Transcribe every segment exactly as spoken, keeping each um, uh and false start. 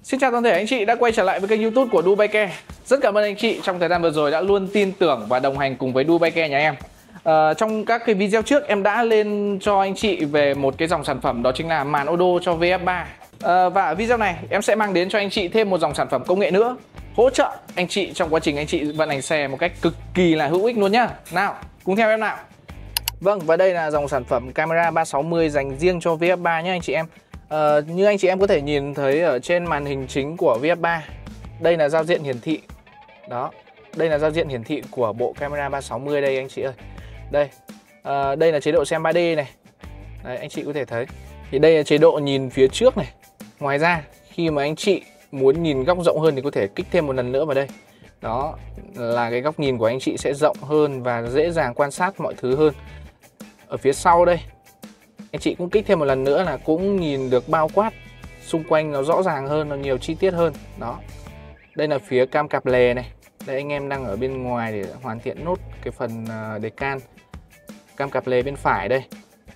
Xin chào toàn thể anh chị đã quay trở lại với kênh YouTube của Dubaike. Rất cảm ơn anh chị trong thời gian vừa rồi đã luôn tin tưởng và đồng hành cùng với Dubaike nhà em. à, Trong các cái video trước em đã lên cho anh chị về một cái dòng sản phẩm, đó chính là màn ô đô cho vê ép ba. à, Và ở video này em sẽ mang đến cho anh chị thêm một dòng sản phẩm công nghệ nữa, hỗ trợ anh chị trong quá trình anh chị vận hành xe một cách cực kỳ là hữu ích luôn nhá. Nào, cùng theo em nào. Vâng, và đây là dòng sản phẩm camera ba sáu mươi dành riêng cho vê ép ba nhé anh chị em. Uh, như anh chị em có thể nhìn thấy ở trên màn hình chính của vê ép ba, đây là giao diện hiển thị. Đó, đây là giao diện hiển thị của bộ camera ba sáu mươi đây anh chị ơi. Đây, uh, đây là chế độ xem ba D này. Đấy, anh chị có thể thấy. Thì đây là chế độ nhìn phía trước này. Ngoài ra, khi mà anh chị muốn nhìn góc rộng hơn thì có thể kích thêm một lần nữa vào đây. Đó, là cái góc nhìn của anh chị sẽ rộng hơn và dễ dàng quan sát mọi thứ hơn. Ở phía sau đây, anh chị cũng kích thêm một lần nữa là cũng nhìn được bao quát xung quanh nó rõ ràng hơn, nó nhiều chi tiết hơn. Đó, đây là phía cam cặp lề này. Đây, anh em đang ở bên ngoài để hoàn thiện nốt cái phần đề can. Cam cặp lề bên phải đây.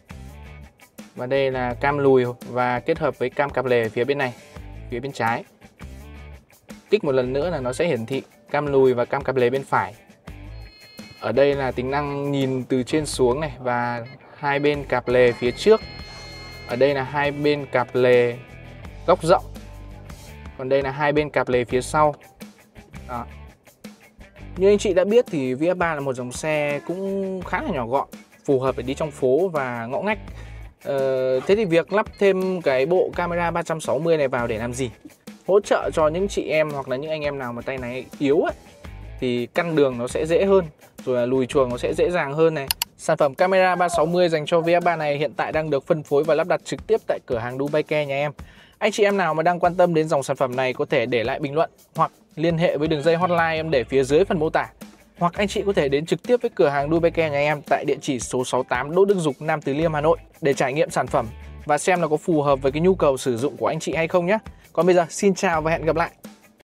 Và đây là cam lùi và kết hợp với cam cặp lề phía bên này, phía bên trái. Kích một lần nữa là nó sẽ hiển thị cam lùi và cam cặp lề bên phải. Ở đây là tính năng nhìn từ trên xuống này và hai bên cặp lề phía trước. Ở đây là hai bên cặp lề góc rộng. Còn đây là hai bên cặp lề phía sau. Đó. Như anh chị đã biết thì vê ép ba là một dòng xe cũng khá là nhỏ gọn, phù hợp để đi trong phố và ngõ ngách. ờ, Thế thì việc lắp thêm cái bộ camera ba sáu mươi này vào để làm gì? Hỗ trợ cho những chị em hoặc là những anh em nào mà tay này yếu ấy, thì căn đường nó sẽ dễ hơn, rồi là lùi chuồng nó sẽ dễ dàng hơn này. Sản phẩm camera ba sáu mươi dành cho vê ép ba này hiện tại đang được phân phối và lắp đặt trực tiếp tại cửa hàng Dubaike nhà em. Anh chị em nào mà đang quan tâm đến dòng sản phẩm này có thể để lại bình luận hoặc liên hệ với đường dây hotline em để phía dưới phần mô tả. Hoặc anh chị có thể đến trực tiếp với cửa hàng Dubaike nhà em tại địa chỉ số sáu tám Đỗ Đức Dục, Nam Từ Liêm, Hà Nội để trải nghiệm sản phẩm và xem nó có phù hợp với cái nhu cầu sử dụng của anh chị hay không nhé. Còn bây giờ xin chào và hẹn gặp lại.